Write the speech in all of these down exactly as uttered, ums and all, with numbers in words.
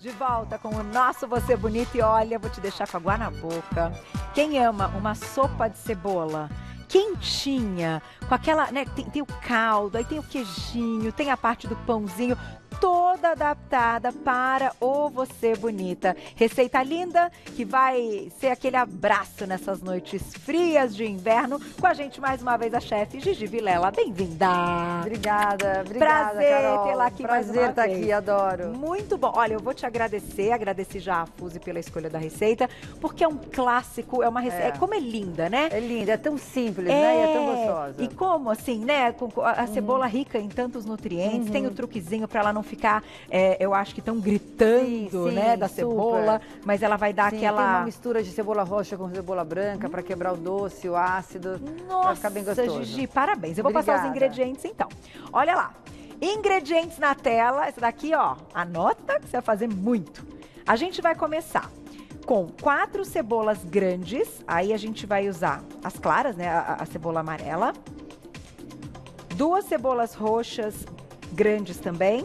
De volta com o nosso Você Bonita e olha, vou te deixar com água na boca. Quem ama uma sopa de cebola quentinha, com aquela, né, tem, tem o caldo, aí tem o queijinho, tem a parte do pãozinho, toda adaptada para o Você Bonita. Receita linda que vai ser aquele abraço nessas noites frias de inverno. Com a gente mais uma vez a chefe Gigi Vilela. Bem-vinda! Obrigada, obrigada, Prazer Carol. tê-la aqui mais uma Prazer estar vez. aqui, adoro. Muito bom. Olha, eu vou te agradecer, agradeci já a Fuzi pela escolha da receita, porque é um clássico, é uma receita, É. é. como é linda, né? É linda, é tão simples, né? E é tão gostosa. E como assim, né? Com com a, a cebola rica em tantos nutrientes, Uhum. tem o truquezinho para ela não ficar, é, eu acho que tão gritando, Sim, sim, né, da super. cebola, mas ela vai dar Sim, aquela... tem uma mistura de cebola roxa com cebola branca para quebrar o doce, o ácido. Nossa, vai ficar bem gostoso. Gigi, parabéns. Eu vou passar os Obrigada. ingredientes então. Olha lá. Ingredientes na tela. Essa daqui, ó, anota que você vai fazer muito. A gente vai começar com quatro cebolas grandes. Aí a gente vai usar as claras, né, a, a cebola amarela. Duas cebolas roxas grandes também.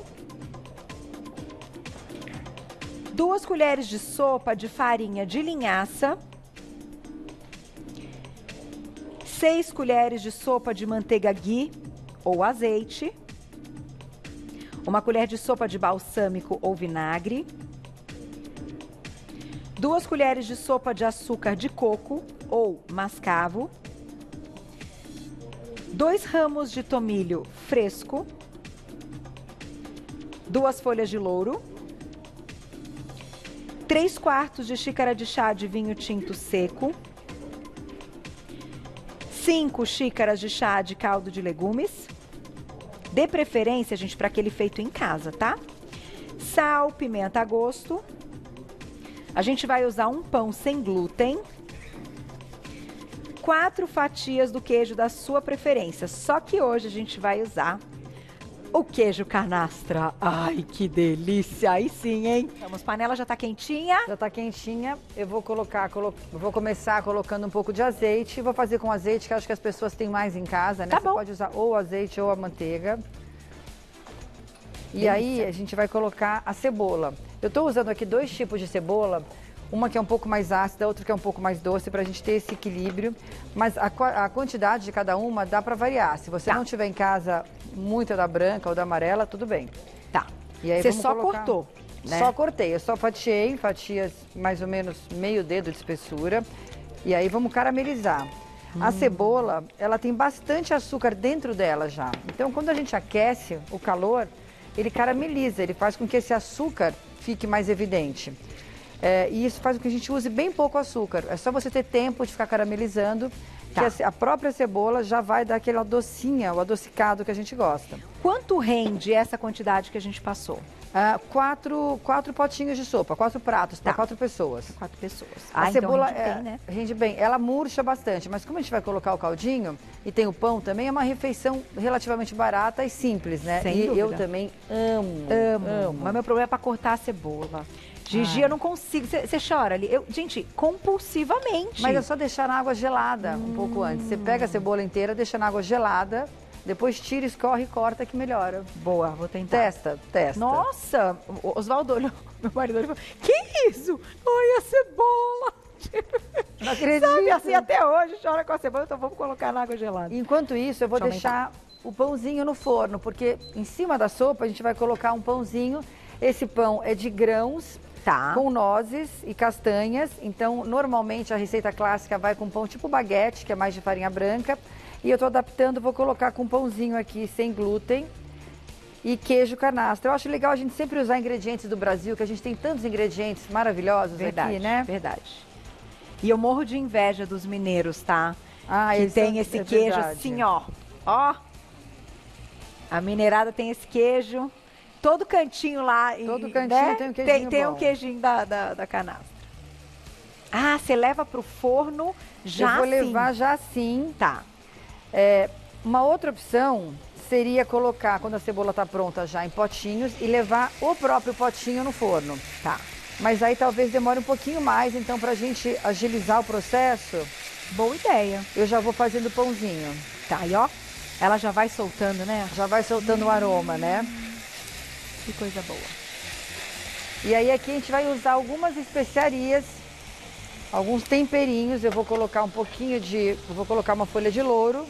Duas colheres de sopa de farinha de linhaça. Seis colheres de sopa de manteiga ghee ou azeite. Uma colher de sopa de balsâmico ou vinagre. Duas colheres de sopa de açúcar de coco ou mascavo. Dois ramos de tomilho fresco. Duas folhas de louro. Três quartos de xícara de chá de vinho tinto seco. Cinco xícaras de chá de caldo de legumes. Dê preferência, gente, para aquele feito em casa, tá? Sal, pimenta a gosto. A gente vai usar um pão sem glúten. Quatro fatias do queijo da sua preferência. Só que hoje a gente vai usar o queijo canastra. Ai, que delícia! Aí sim, hein? Vamos, panela já tá quentinha. Já tá quentinha. Eu vou colocar, colo... eu vou começar colocando um pouco de azeite. Vou fazer com azeite, que acho que as pessoas têm mais em casa, né? Tá Você bom. pode usar ou o azeite ou a manteiga. E Delícia. aí a gente vai colocar a cebola. Eu tô usando aqui dois tipos de cebola. Uma que é um pouco mais ácida, outra que é um pouco mais doce, pra gente ter esse equilíbrio. Mas a, a quantidade de cada uma dá pra variar. Se você Tá. não tiver em casa muita da branca ou da amarela, tudo bem. Tá. E aí Você vamos só colocar- cortou, né? Só cortei, eu só fatiei, fatias mais ou menos meio dedo de espessura. E aí vamos caramelizar. A Hum. cebola, ela tem bastante açúcar dentro dela já. Então, quando a gente aquece o calor, ele carameliza, ele faz com que esse açúcar fique mais evidente. É, e isso faz com que a gente use bem pouco açúcar. É só você ter tempo de ficar caramelizando, Tá. que a, ce- a própria cebola já vai dar aquela docinha, o adocicado que a gente gosta. Quanto rende essa quantidade que a gente passou? Ah, quatro, quatro potinhos de sopa, quatro pratos para Tá. quatro pessoas. Quatro pessoas. A Ah, cebola então rende é- bem, né? rende bem, ela murcha bastante, mas como a gente vai colocar o caldinho e tem o pão também, é uma refeição relativamente barata e simples, né? Sem e eu dúvida. também amo, Amo. Mas meu problema é pra cortar a cebola. Gigi, Ai. eu não consigo. Você chora ali. Eu, gente, compulsivamente. Mas é só deixar na água gelada um pouco antes. Você pega a cebola inteira, deixa na água gelada, depois tira, escorre e corta que melhora. Boa, vou tentar. Testa, testa. Nossa, o Oswaldo olhou, meu marido olhou e falou, que isso? Olha a cebola. Não acredito. Sabe, assim até hoje chora com a cebola, então vamos colocar na água gelada. Enquanto isso, eu vou Deixa eu deixar o pãozinho no forno, porque em cima da sopa a gente vai colocar um pãozinho. Esse pão é de grãos, Tá. com nozes e castanhas. Então, normalmente a receita clássica vai com pão tipo baguete, que é mais de farinha branca. E eu tô adaptando, vou colocar com pãozinho aqui sem glúten e queijo canastra. Eu acho legal a gente sempre usar ingredientes do Brasil, que a gente tem tantos ingredientes maravilhosos Verdade, aqui, né? verdade. E eu morro de inveja dos mineiros, tá? Ah, que isso tem é- esse é queijo verdade. assim, ó. Ó. A mineirada tem esse queijo. Todo cantinho lá. e- Todo cantinho tem um queijinho Tem, tem um bom. queijinho da, da, da canastra. Ah, você leva pro forno já eu vou assim. levar já assim. Tá. É, uma outra opção seria colocar, quando a cebola está pronta já, em potinhos e levar o próprio potinho no forno. Tá. Mas aí talvez demore um pouquinho mais, então pra gente agilizar o processo, Boa ideia. eu já vou fazendo pãozinho. Tá, e ó, ela já vai soltando, né? Já vai soltando o aroma, né? Que coisa boa. E aí aqui a gente vai usar algumas especiarias, alguns temperinhos. Eu vou colocar um pouquinho de... Eu vou colocar uma folha de louro.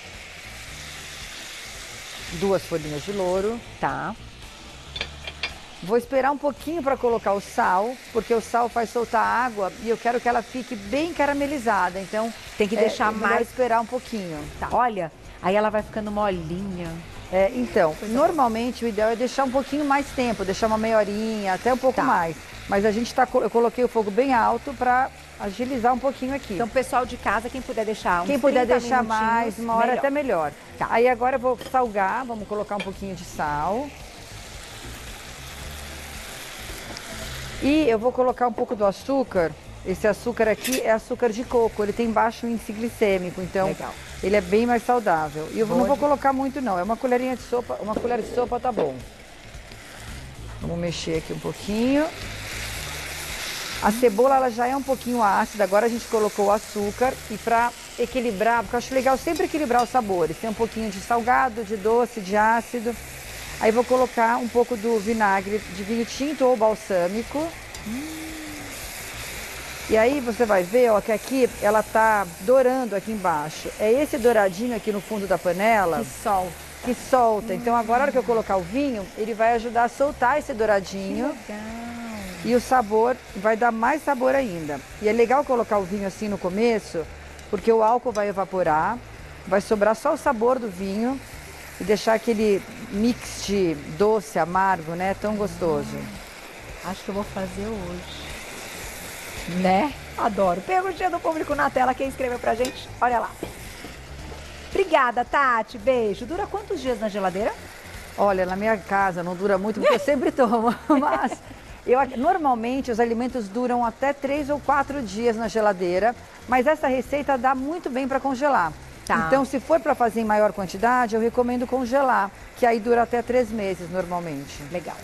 Duas folhinhas de louro. Tá. Vou esperar um pouquinho para colocar o sal, porque o sal faz soltar água e eu quero que ela fique bem caramelizada. Então tem que é, deixar é mais... esperar um pouquinho. Tá. Olha, aí ela vai ficando molinha. É, então, Coisa normalmente boa. O ideal é deixar um pouquinho mais tempo, deixar uma meia horinha, até um pouco tá. mais. Mas a gente tá, eu coloquei o fogo bem alto para agilizar um pouquinho aqui. Então, pessoal de casa, quem puder deixar uns Quem puder deixar mais, uma hora melhor. Até melhor. Tá. Aí agora eu vou salgar, vamos colocar um pouquinho de sal. E eu vou colocar um pouco do açúcar. Esse açúcar aqui é açúcar de coco, ele tem baixo índice glicêmico, então Legal. Ele é bem mais saudável. E eu Boa não vou colocar muito não, é uma colherinha de sopa, uma colher de sopa tá bom. Vamos mexer aqui um pouquinho. A cebola ela já é um pouquinho ácida, agora a gente colocou o açúcar e para equilibrar, porque eu acho legal sempre equilibrar os sabores. Tem um pouquinho de salgado, de doce, de ácido. Aí vou colocar um pouco do vinagre de vinho tinto ou balsâmico. Hum. E aí você vai ver, ó, que aqui ela tá dourando aqui embaixo. É esse douradinho aqui no fundo da panela. Que solta. Que solta. Hum. Então agora, na hora que eu colocar o vinho, ele vai ajudar a soltar esse douradinho. Que legal. E o sabor vai dar mais sabor ainda. E é legal colocar o vinho assim no começo, porque o álcool vai evaporar, vai sobrar só o sabor do vinho. E deixar aquele mix de doce, amargo, né? Tão gostoso. Hum, acho que eu vou fazer hoje. Né? Adoro. Perguntinha do público na tela. Quem escreveu pra gente? Olha lá. Obrigada, Tati. Beijo. Dura quantos dias na geladeira? Olha, na minha casa não dura muito, porque eu sempre tomo. Mas eu, normalmente os alimentos duram até três ou quatro dias na geladeira. Mas essa receita dá muito bem para congelar. Tá. Então, se for para fazer em maior quantidade, eu recomendo congelar, que aí dura até três meses normalmente. Legal.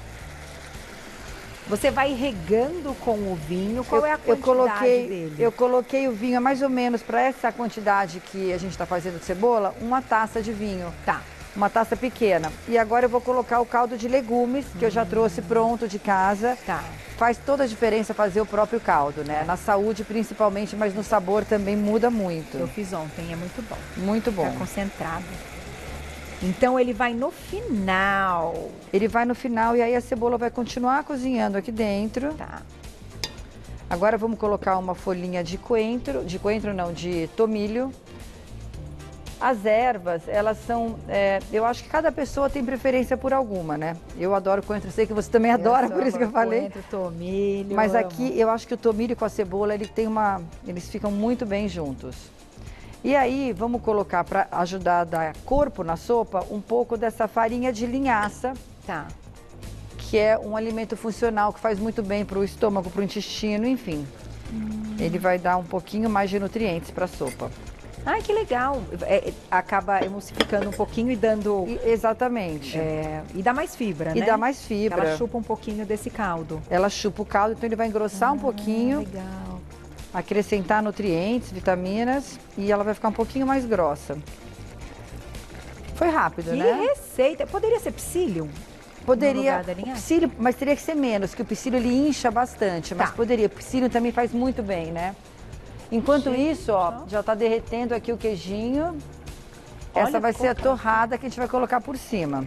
Você vai regando com o vinho, qual eu, é a quantidade eu coloquei, dele? Eu coloquei o vinho, mais ou menos, para essa quantidade que a gente está fazendo de cebola, uma taça de vinho. Tá. Uma taça pequena. E agora eu vou colocar o caldo de legumes, que hum. eu já trouxe pronto de casa. Tá. Faz toda a diferença fazer o próprio caldo, né? Na saúde principalmente, mas no sabor também muda muito. Eu fiz ontem, é muito bom. Muito bom. Fica concentrado. Então ele vai no final. Ele vai no final e aí a cebola vai continuar cozinhando aqui dentro. Tá. Agora vamos colocar uma folhinha de coentro, de coentro não, de tomilho. As ervas, elas são, é, eu acho que cada pessoa tem preferência por alguma, né? Eu adoro coentro, sei que você também adora, por isso que eu falei. Coentro, tomilho. Mas amo. Aqui eu acho que o tomilho com a cebola, ele tem uma, eles ficam muito bem juntos. E aí vamos colocar, para ajudar a dar corpo na sopa, um pouco dessa farinha de linhaça. Tá. Que é um alimento funcional que faz muito bem para o estômago, para o intestino, enfim. Hum. Ele vai dar um pouquinho mais de nutrientes para a sopa. Ai, que legal. É, acaba emulsificando um pouquinho e dando... E, exatamente. É, e dá mais fibra, e né? E dá mais fibra. Ela chupa um pouquinho desse caldo. Ela chupa o caldo, então ele vai engrossar ah, um pouquinho. Legal. Acrescentar nutrientes, vitaminas e ela vai ficar um pouquinho mais grossa. Foi rápido, que né? Que receita. Poderia ser psyllium? Poderia, psyllium, mas teria que ser menos, que o psyllium ele incha bastante, mas tá. Poderia. O psyllium também faz muito bem, né? Enquanto gente, isso, ó, já tá derretendo aqui o queijinho. Olha, essa vai ser a torrada que a gente vai colocar por cima.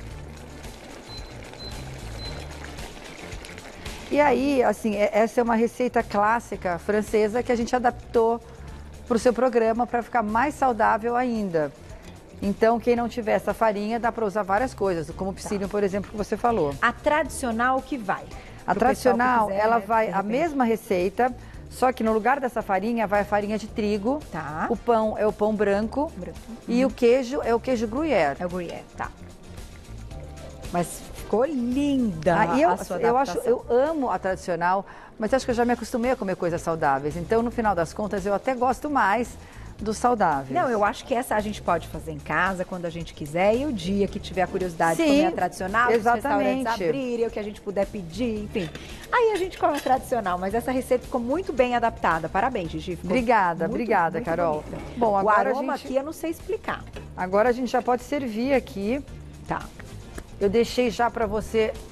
E aí, assim, essa é uma receita clássica francesa que a gente adaptou para o seu programa para ficar mais saudável ainda. Então, quem não tiver essa farinha, dá para usar várias coisas, como o psyllium, tá. por exemplo, que você falou. A tradicional que vai? A tradicional, quiser, ela né, vai a mesma receita, só que no lugar dessa farinha vai a farinha de trigo. Tá. O pão é o pão branco. branco. E uhum. o queijo é o queijo gruyère. É o gruyère, tá. Mas ficou linda ah, e eu, a sua eu acho, eu amo a tradicional, mas acho que eu já me acostumei a comer coisas saudáveis. Então, no final das contas, eu até gosto mais dos saudáveis. Não, eu acho que essa a gente pode fazer em casa, quando a gente quiser. E o dia que tiver a curiosidade Sim, de comer a tradicional, exatamente. os restaurantes abrirem, o que a gente puder pedir, enfim. Aí a gente come a tradicional, mas essa receita ficou muito bem adaptada. Parabéns, Gigi. Ficou obrigada, muito, obrigada, muito Carol. Bonita. Bom, agora o aroma a gente... aqui eu não sei explicar. Agora a gente já pode servir aqui. Tá. Eu deixei já para você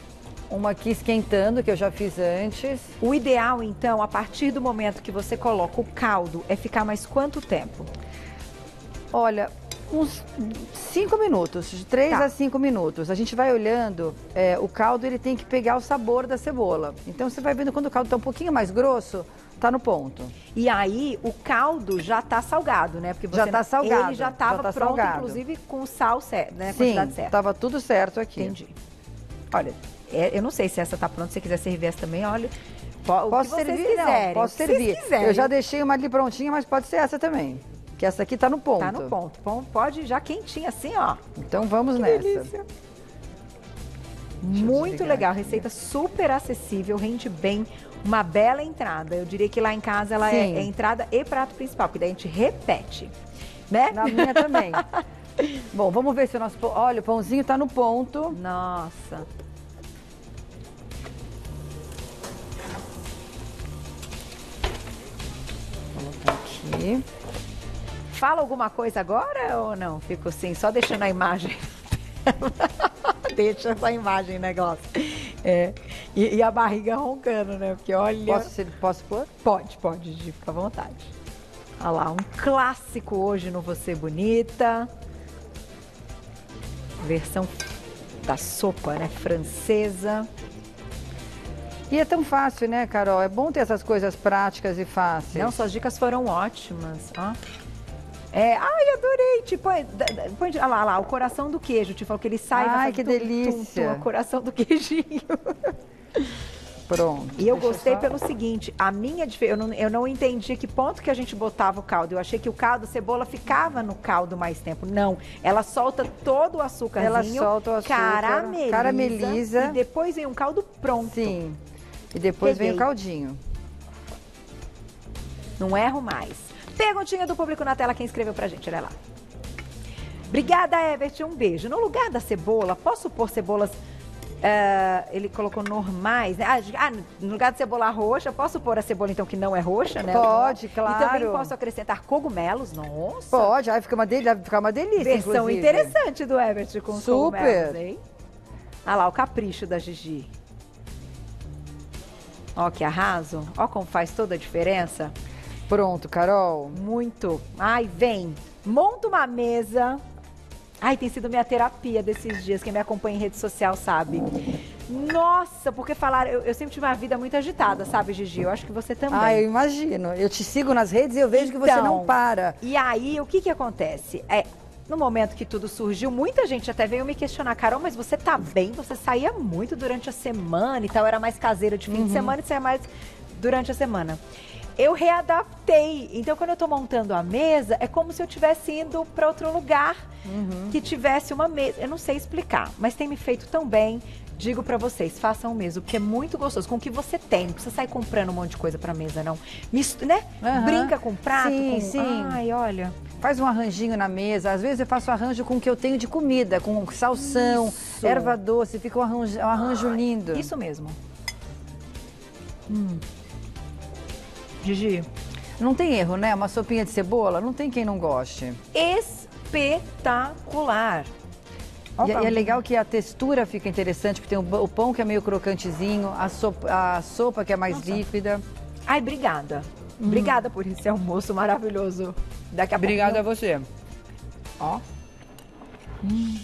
uma aqui esquentando, que eu já fiz antes. O ideal, então, a partir do momento que você coloca o caldo, é ficar mais quanto tempo? Olha, uns cinco minutos, de três Tá. a cinco minutos. A gente vai olhando, é, o caldo ele tem que pegar o sabor da cebola. Então você vai vendo quando o caldo está um pouquinho mais grosso, tá no ponto. E aí, o caldo já tá salgado, né? Porque você Já tá salgado, Ele já tava já tá pronto, salgado. inclusive, com o sal certo, né? A Sim, quantidade certa. tava tudo certo aqui. Entendi. Olha, é, eu não sei se essa tá pronta, se você quiser servir essa também, olha. po- o Posso que vocês servir? quiserem, Não, posso o que vocês servir. quiserem. Eu já deixei uma ali prontinha, mas pode ser essa também. Que essa aqui tá no ponto. Tá no ponto. Bom, pode já quentinha assim, ó. Então vamos Que nessa. delícia. eu Muito desligar legal, aqui. receita super acessível, rende bem, uma bela entrada. Eu diria que lá em casa ela é, Sim. é entrada e prato principal, porque daí a gente repete, né? Na minha também. Bom, vamos ver se o nosso... pão- Olha, o pãozinho tá no ponto. Nossa. Vou colocar aqui. Fala alguma coisa agora ou não? Fico assim, só deixando a imagem. Deixa essa imagem, né, Glaucia? É. E, e a barriga roncando, né? Porque olha. Posso, ser- posso pôr? Pode, pode, Gigi, fica à vontade. Olha lá, um clássico hoje no Você Bonita. Versão da sopa, né? Francesa. E é tão fácil, né, Carol? É bom ter essas coisas práticas e fáceis. Não, suas dicas foram ótimas. Ó. É, ai, adorei. Tipo, é, da- da- põe, olha lá, olha lá, o coração do queijo. Te falou que ele sai. vai Ai, fazer que tum, tum, delícia. tum, o coração do queijinho. Pronto. E eu Deixa gostei só- pelo seguinte, a minha dife- eu não, eu não entendi que ponto que a gente botava o caldo. Eu achei que o caldo, a cebola ficava no caldo mais tempo. Não, ela solta todo o açúcarzinho, Ela solta o açúcar, carameliza, carameliza. e depois vem um caldo pronto. Sim. E depois vem o Peguei. caldinho. Não erro mais. Perguntinha do público na tela, quem escreveu pra gente, olha lá. Obrigada, Evert, um beijo. No lugar da cebola, posso pôr cebolas... eh, ele colocou normais, né? Ah, ah, no lugar de cebola roxa, posso pôr a cebola então que não é roxa, né? Pode, E também claro. posso acrescentar cogumelos, nossa. Pode, aí fica uma, del... vai ficar uma delícia, Versão inclusive. interessante do Evert com os Super. cogumelos, hein? Olha lá, o capricho da Gigi. Ó que arraso. Ó como faz toda a diferença. Pronto, Carol. Muito. Ai, vem. Monta uma mesa. Ai, tem sido minha terapia desses dias. Quem me acompanha em rede social sabe. Nossa, porque falaram... Eu, eu sempre tive uma vida muito agitada, sabe, Gigi? Eu acho que você também. Ah, eu imagino. Eu te sigo nas redes e eu vejo que você Então, não para. E aí, o que que acontece? É, no momento que tudo surgiu, muita gente até veio me questionar, Carol, mas você tá bem? Você saía muito durante a semana e tal, era mais caseira de fim de semana e saia mais durante a semana. Eu readaptei. Então, quando eu tô montando a mesa, é como se eu estivesse indo para outro lugar que tivesse uma mesa. Eu não sei explicar, mas tem me feito tão bem. Digo pra vocês, façam o mesmo, porque é muito gostoso. Com o que você tem, não precisa sair comprando um monte de coisa pra mesa, não. Misto, né? Aham. Brinca com prato, Sim, com... sim. Ai, olha... Faz um arranjinho na mesa. Às vezes eu faço arranjo com o que eu tenho de comida, com salsão, Isso. erva doce. Fica um arranjo, um arranjo lindo. Isso mesmo. Hum. Gigi, Não tem erro, né? Uma sopinha de cebola, não tem quem não goste. espetacular. E, e é legal que a textura fica interessante, porque tem o, b- o pão que é meio crocantezinho, a sopa, a sopa que é mais Nossa. líquida. Ai, obrigada. Obrigada por esse almoço maravilhoso. Daqui a Obrigada a pouquinho... você. Ó. Hum.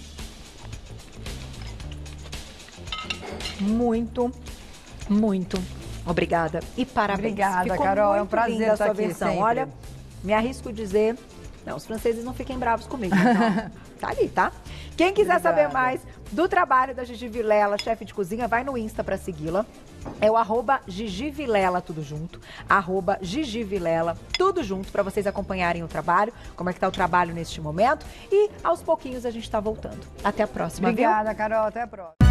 Muito, muito obrigada. E parabéns. Obrigada, Ficou Carol. É um muito prazer linda a estar sua aqui versão. sempre. Olha, me arrisco dizer... Não, os franceses não fiquem bravos comigo. Então, tá ali, tá? Quem quiser Obrigada. saber mais do trabalho da Gigi Vilela, chefe de cozinha, vai no Insta pra segui-la. É o arroba Gigi Vilela, tudo junto. Arroba Gigi Vilela, tudo junto, pra vocês acompanharem o trabalho, como é que tá o trabalho neste momento. E aos pouquinhos a gente tá voltando. Até a próxima, viu? Obrigada, Carol. Até a próxima.